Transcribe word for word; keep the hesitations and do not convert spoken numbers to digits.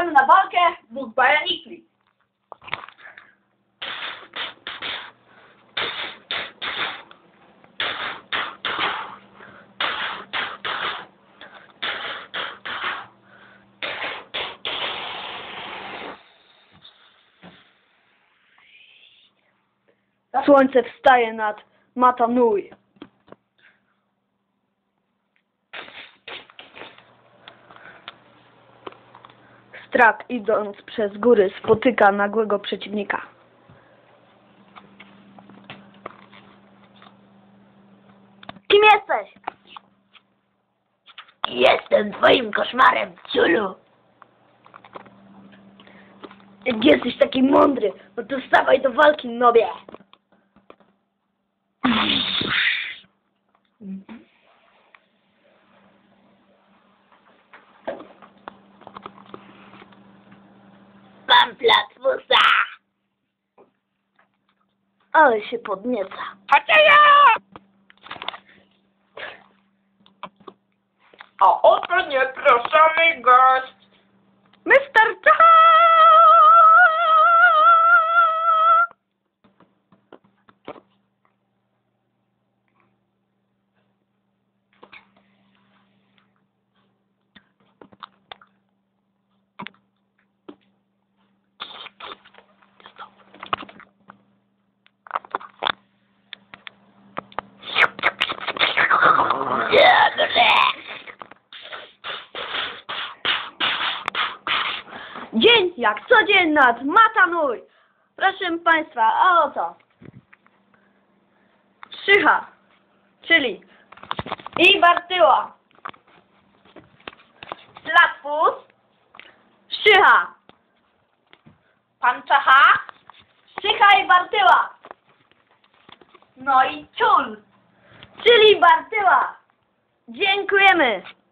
Zapraszamy na walkę dwóch bajanikli. Słońce wstaje nad Mata Nui. Strat, idąc przez góry, spotyka nagłego przeciwnika. Kim jesteś? Jestem twoim koszmarem, ciulu. Jak jesteś taki mądry, no to stawaj do walki, nobie. Mam platfusa. Ale się podnieca. Haczeja! A oto nieproszony gość. mister Czacha! Dzień jak co dzień nad Mata Nui. Proszę Państwa, a oto Szycha, czyli i Bartyła, Platfus, Szycha, pan Czacha, Szycha i Bartyła, no i ciul. czyli Bartyła. Dziękujemy.